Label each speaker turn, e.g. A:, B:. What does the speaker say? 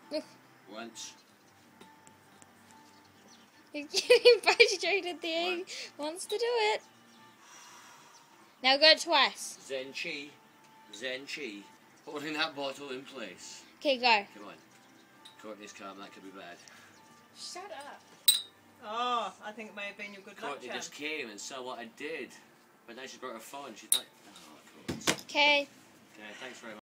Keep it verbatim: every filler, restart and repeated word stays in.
A: Once.
B: You're getting frustrated. The egg wants to do it. Now go twice.
A: Zen Chi. Zen Chi. Holding that bottle in place.
B: Okay, go.
A: Come on. Courtney's calm, that could be bad.
C: Shut up. Oh, I think it may have been your good luck
A: Courtney
C: charm.
A: just came and saw what I did. But now she's brought her phone. She's like, oh, of course.
B: Okay.
A: Okay, thanks very much.